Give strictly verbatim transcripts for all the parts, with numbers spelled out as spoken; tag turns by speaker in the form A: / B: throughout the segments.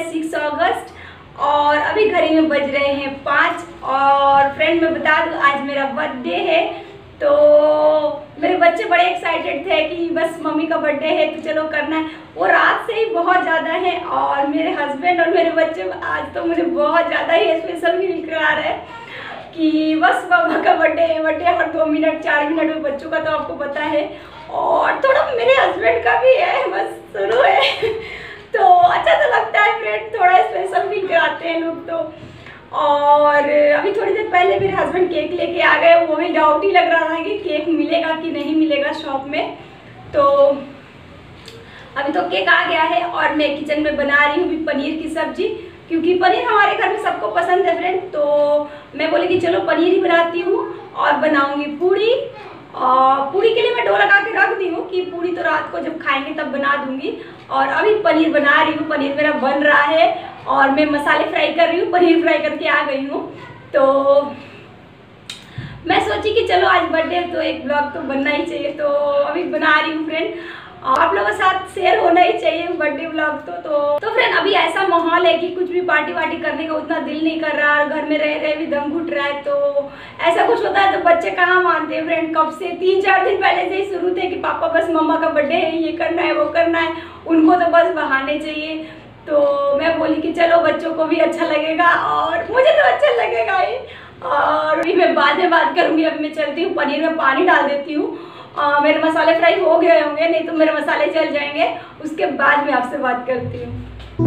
A: Six अगस्त और अभी घड़ी में बज रहे हैं पाँच। और फ्रेंड मैं बता दूं आज मेरा बर्थडे है, तो मेरे बच्चे बड़े एक्साइटेड थे कि बस मम्मी का बर्थडे है तो चलो करना है। वो रात से ही बहुत ज़्यादा है और मेरे हस्बैंड और मेरे बच्चे आज तो मुझे बहुत ज़्यादा ही स्पेशल फील करा रहे हैं कि बस मम्मा का बर्थडे है। बर्थडे हर दो मिनट चार मिनट में बच्चों का तो आपको पता है, और थोड़ा मेरे हस्बैंड का भी है, बस शुरू है तो अच्छा तो लगता है फ्रेंड, थोड़ा स्पेशल फील कराते हैं लोग तो। और अभी थोड़ी देर पहले मेरे हस्बैंड केक लेके आ गए, वो भी डाउट ही लग रहा था कि केक मिलेगा कि नहीं मिलेगा शॉप में। तो अभी तो केक आ गया है और मैं किचन में बना रही हूँ अभी पनीर की सब्जी, क्योंकि पनीर हमारे घर में सबको पसंद है फ्रेंड। तो मैं बोली कि चलो पनीर ही बनाती हूँ और बनाऊँगी पूड़ी। और पूड़ी के लिए मैं डो लगा के रख दी हूँ कि पूड़ी तो रात को जब खाएंगे तब बना दूंगी। और अभी पनीर बना रही हूँ, पनीर मेरा बन रहा है और मैं मसाले फ्राई कर रही हूँ, पनीर फ्राई करके आ गई हूँ। तो मैं सोची कि चलो आज बर्थडे है तो एक ब्लॉग तो बनना ही चाहिए, तो अभी बना रही हूँ फ्रेंड। आप लोगों के साथ शेयर होना ही चाहिए बर्थडे ब्लॉग तो तो तो फ्रेंड अभी ऐसा माहौल है कि कुछ भी पार्टी वार्टी करने का उतना दिल नहीं कर रहा और घर में रह रहे भी दम घुट रहा है। तो ऐसा कुछ होता है तो बच्चे कहाँ मानते हैं फ्रेंड। कब से तीन चार दिन पहले से ही शुरू थे कि पापा बस मम्मा का बर्थडे है, ये करना है वो करना है, उनको तो बस बहाने चाहिए। तो मैं बोली कि चलो बच्चों को भी अच्छा लगेगा और मुझे तो अच्छा लगेगा ही। और अभी मैं बाद में बात करूँगी, अब मैं चलती हूँ पनीर में पानी डाल देती हूँ। Uh, मेरे मसाले फ्राई हो गए होंगे, नहीं तो मेरे मसाले जल जाएंगे, उसके बाद मैं आपसे बात करती हूँ।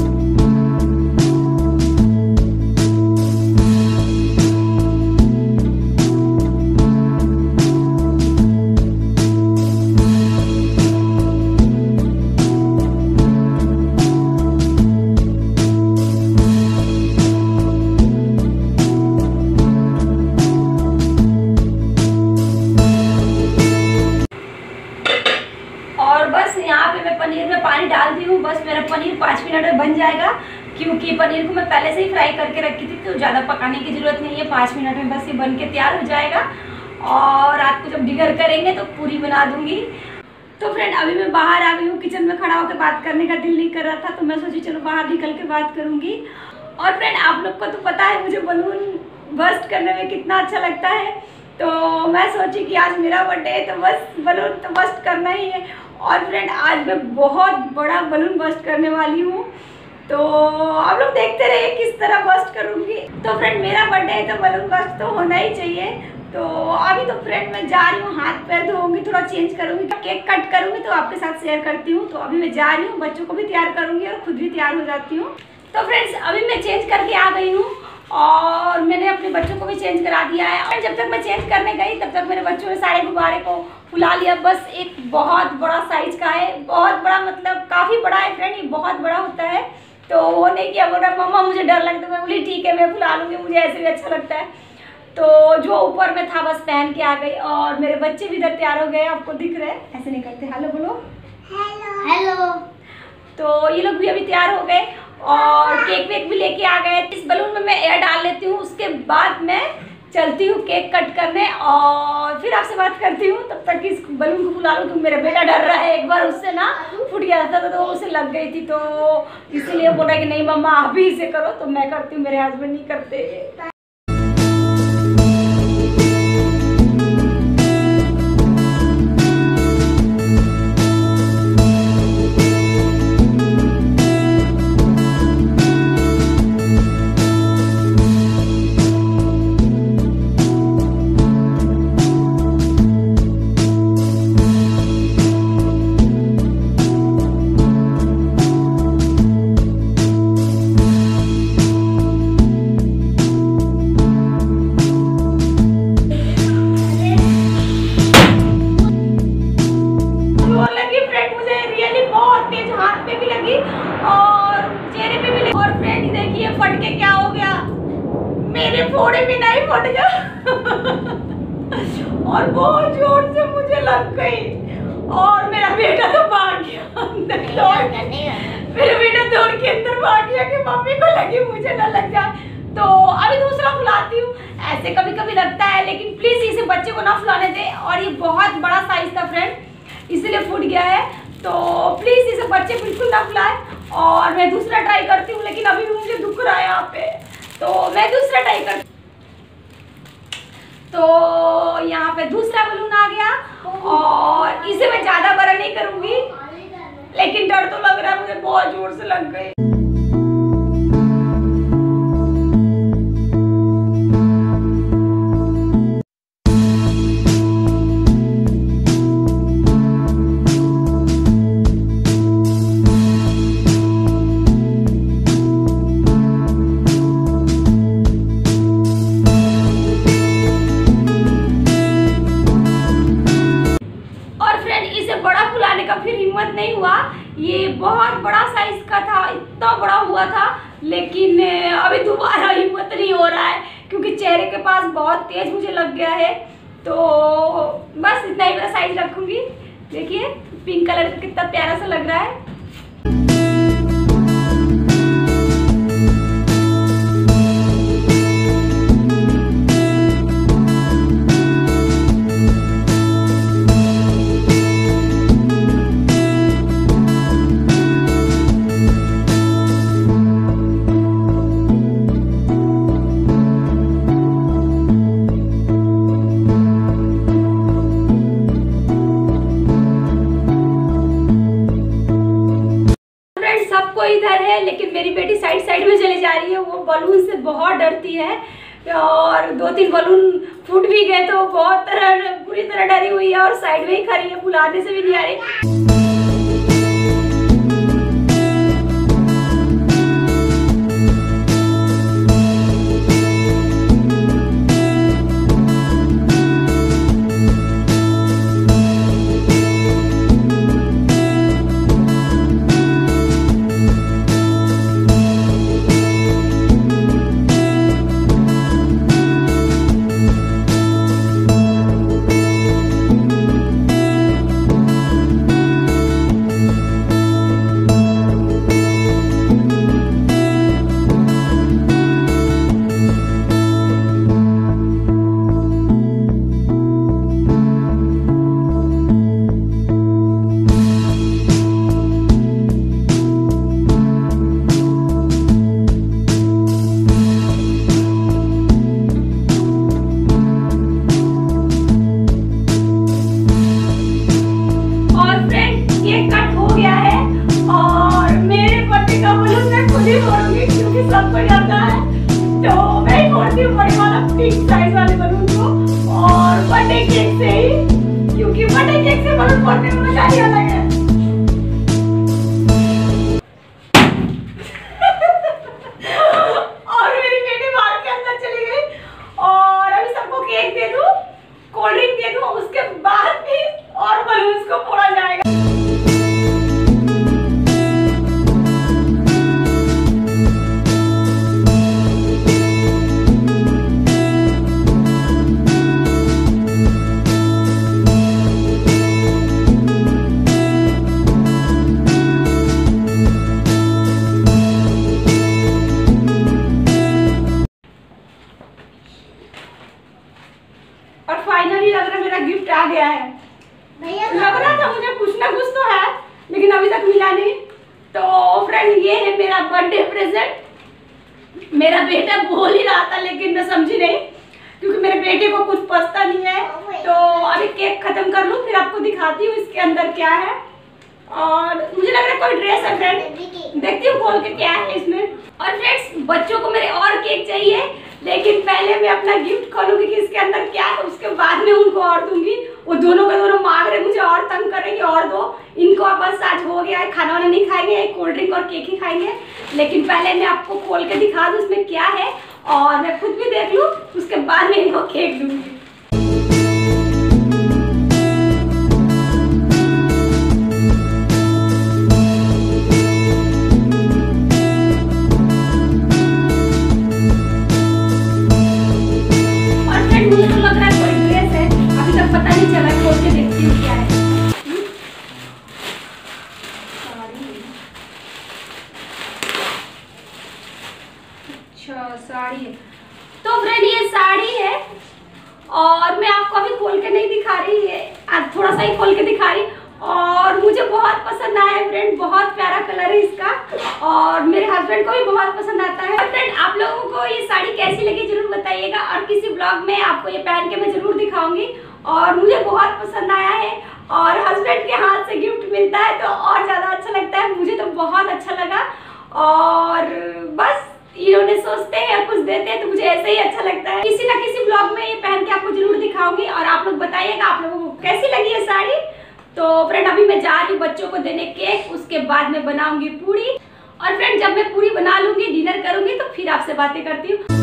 A: पनीर में पानी डाल दी हूँ, बस मेरा पनीर पाँच मिनट में बन जाएगा, क्योंकि पनीर को मैं पहले से ही फ्राई करके रखी थी तो ज़्यादा पकाने की ज़रूरत नहीं है। पाँच मिनट में बस ये बन के तैयार हो जाएगा और रात को जब डिनर करेंगे तो पूरी बना दूँगी। तो फ्रेंड अभी मैं बाहर आ गई हूँ, किचन में खड़ा होकर बात करने का दिल नहीं कर रहा था तो मैं सोची चलो बाहर निकल के बात करूँगी। और फ्रेंड आप लोग को तो पता है मुझे बलून बस्ट करने में कितना अच्छा लगता है, तो मैं सोची कि आज मेरा बर्थडे है तो बस बलून तो बस्ट करना ही है। और फ्रेंड आज मैं बहुत बड़ा बलून बस्ट करने वाली हूँ, तो आप लोग देखते रहिए किस तरह बस्ट करूँगी। तो फ्रेंड मेरा बर्थडे है तो बलून बस्ट तो होना ही चाहिए। तो अभी तो फ्रेंड मैं जा रही हूँ, हाथ पैर धोऊंगी, थोड़ा चेंज करूँगी, केक कट करूँगी तो आपके साथ शेयर करती हूँ। तो अभी मैं जा रही हूँ, बच्चों को भी तैयार करूँगी और खुद भी तैयार हो जाती हूँ। तो फ्रेंड्स अभी मैं चेंज करके आ गई हूँ और मैंने अपने बच्चों को भी चेंज करा दिया है। और जब तक मैं चेंज करने गई तब तक मेरे बच्चों ने सारे गुब्बारे को फुला लिया। बस एक बहुत बड़ा साइज का है, बहुत बड़ा मतलब काफ़ी बड़ा है फ्रेंड, ये बहुत बड़ा होता है। तो वो नहीं किया, बोल रहा मम्मा मुझे डर लगता है। मैं बोली ठीक है मैं फुला लूँगी, मुझे ऐसे भी अच्छा लगता है। तो जो ऊपर में था बस पहन के आ गई और मेरे बच्चे भी इधर तैयार हो गए, आपको दिख रहे हैं, ऐसे नहीं करते, हेलो बोलो,
B: हेलो हेलो।
A: तो ये लोग भी अभी तैयार हो गए और केक वेक भी लेके आ गए। इस बलून में मैं एयर डाल लेती हूँ, उसके बाद मैं चलती हूँ केक कट करने और फिर आपसे बात करती हूँ। तब तक इस बलून को फुला लूँ क्योंकि मेरा बेटा डर रहा है, एक बार उससे ना फूट गया था तो उसे लग गई थी, तो इसीलिए बोला कि नहीं मम्मा आप ही इसे करो, तो मैं करती हूँ, मेरे हस्बैंड नहीं करते। फट के क्या हो गया, मेरे फोड़े भी नहीं फट गया और बहुत जोर से मुझे लग गई और मेरा बेटा तो भाग गया अंदर, मेरा बेटा दौड़ के अंदर भाग गया कि मम्मी को लगी मुझे ना लग जाए। तो अभी दूसरा फुलाती हूँ, ऐसे कभी कभी लगता है, लेकिन प्लीज इसे बच्चे को ना फुलाने दे। और ये बहुत बड़ा साइज था फ्रेंड, इसलिए फूट गया है, तो प्लीज इसे बच्चे बिल्कुल ना फुलाए। और मैं दूसरा ट्राई करती हूँ, लेकिन अभी भी मुझे दुख रहा है यहाँ पे, तो मैं दूसरा ट्राई करती तो यहाँ पे दूसरा बलून आ गया और इसे मैं ज़्यादा बड़ा नहीं करूँगी, लेकिन डर तो लग रहा है मुझे, बहुत जोर से लग गई। का फिर हिम्मत नहीं हुआ, ये बहुत बड़ा साइज का था, इतना बड़ा हुआ था, लेकिन अभी दोबारा हिम्मत नहीं हो रहा है क्योंकि चेहरे के पास बहुत तेज मुझे लग गया है। तो बस इतना ही बड़ा साइज रखूंगी। देखिए पिंक कलर का कितना प्यारा सा लग रहा है। सबको इधर है, लेकिन मेरी बेटी साइड साइड में चली जा रही है, वो बलून से बहुत डरती है और दो तीन बलून फूट भी गए तो बहुत तरह पूरी तरह डरी हुई है और साइड में ही खड़ी है, बुलाने से भी नहीं आ रही। सबको जाता है तो मैं ही फोड़ती हूँ बड़े वाला पिंक साइज वाले बलून को, और बर्थडे केक से ही, क्योंकि बर्थडे केक से बलून फोड़ने में मजा ही अलग है। और मेरी बेटी बाहर के अंदर चली गई और अभी सबको केक दे दूँ, कोल्ड ड्रिंक दे दूँ, उसके बाद भी और बलून को फोड़ा जाएगा। और फाइनली लग रहा है मेरा गिफ्ट आ गया है। लग रहा था मुझे कुछ ना कुछ तो है, लेकिन अभी तक मिला नहीं। तो फ्रेंड ये है मेरा बर्थडे प्रेजेंट। मेरा बेटा बोल ही रहा था लेकिन मैं समझी नहीं, क्योंकि मेरे बेटे को कुछ पता नहीं है। तो अभी केक खत्म कर लूँ फिर आपको दिखाती हूँ इसके अंदर क्या है। और मुझे लग रहा है कोई ड्रेस है फ्रेंड, देखती हूँ खोल के क्या है इसमें। और फ्रेंड्स बच्चों को मेरे और केक चाहिए, लेकिन पहले मैं अपना गिफ्ट खोलूंगी कि इसके अंदर क्या है, उसके बाद में उनको और दूंगी। वो दोनों के दोनों मांग रहे मुझे और तंग करेंगे और दो। इनको बस आज हो गया है, खाना वाना नहीं खाएंगे, एक कोल्ड ड्रिंक और केक ही खाएंगे। लेकिन पहले मैं आपको खोल के दिखा दूँ इसमें क्या है और मैं खुद भी देख लूँ, उसके बाद में इनको केक दूंगी। मुझे तो लग रहा है कोई ड्रेस है, अभी तक पता नहीं चला, खोल के देखती हूँ क्या है। अच्छा साड़ी है, तो फ्रेंड ये साड़ी है और मैं आपको अभी खोल के नहीं दिखा रही है, आज थोड़ा सा ही खोल के दिखा रही। और मुझे बहुत पसंद आया है फ्रेंड, बहुत प्यारा कलर है इसका और मेरे हस्बैंड को भी बहुत पसंद आता है। फ्रेंड आप लोगों को ये साड़ी कैसी लगी जरूर बताइएगा और किसी ब्लॉग में आपको ये पहन के मैं जरूर दिखाऊंगी। और मुझे बहुत पसंद आया है और हस्बैंड के हाथ से गिफ्ट मिलता है तो और ज़्यादा अच्छा लगता है, मुझे तो बहुत अच्छा लगा। और बस इन्होंने सोचते हैं या कुछ देते हैं तो मुझे ऐसे ही अच्छा लगता है। किसी ना किसी ब्लॉग में ये पहन के आपको जरूर दिखाऊंगी और आप लोग बताइएगा आप लोगों को कैसी लगी ये साड़ी। तो फ्रेंड अभी मैं जा रही हूँ बच्चों को देने केक, उसके बाद मैं बनाऊंगी पूरी। और फ्रेंड जब मैं पूरी बना लूंगी, डिनर करूंगी तो फिर आपसे बातें करती हूँ।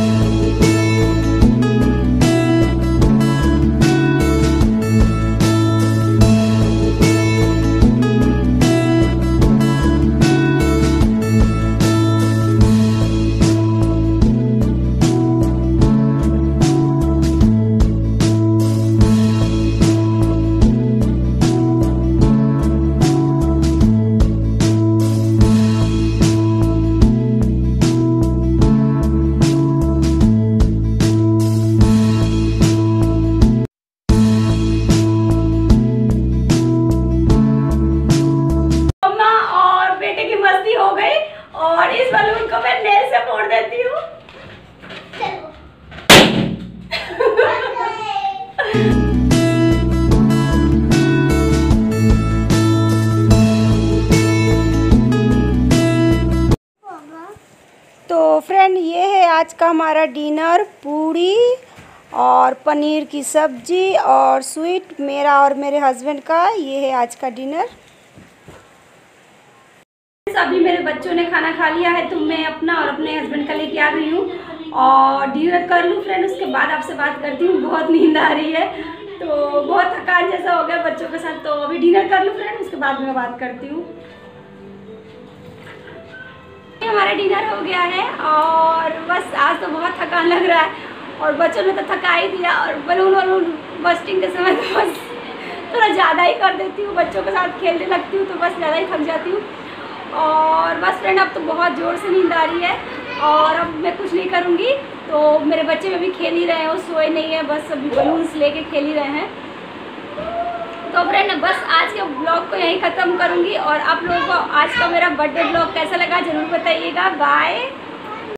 A: हो गई और इस बलून को मैं नेल से फोड़ देती हूँ। तो फ्रेंड ये है आज का हमारा डिनर, पूरी और पनीर की सब्जी और स्वीट, मेरा और मेरे हस्बैंड का। ये है आज का डिनर। अभी मेरे बच्चों ने खाना खा लिया है तो मैं अपना और अपने हस्बैंड का लेके आ गई हूँ और डिनर कर लूँ फ्रेंड, उसके बाद आपसे बात करती हूँ। बहुत नींद आ रही है तो बहुत थकान जैसा हो गया बच्चों के साथ, तो अभी डिनर कर लूँ फ्रेंड, उसके बाद मैं बात करती हूँ। हमारा डिनर हो गया है और बस आज तो बहुत थकान लग रहा है और बच्चों ने तो थका ही दिया और बलून वलून बस्टिंग के समय तो बस थोड़ा ज़्यादा ही कर देती हूँ, बच्चों के साथ खेलने लगती हूँ तो बस ज़्यादा ही थक जाती हूँ। और बस फ्रेंड अब तो बहुत ज़ोर से नींद आ रही है और अब मैं कुछ नहीं करूँगी। तो मेरे बच्चे में भी खेल ही रहे हैं, वो सोए नहीं है, बस अभी बलून्स लेके खेल ही रहे हैं। तो फ्रेंड बस आज के ब्लॉग को यहीं ख़त्म करूँगी और आप लोगों को आज का मेरा बर्थडे ब्लॉग कैसा लगा ज़रूर बताइएगा। बाय।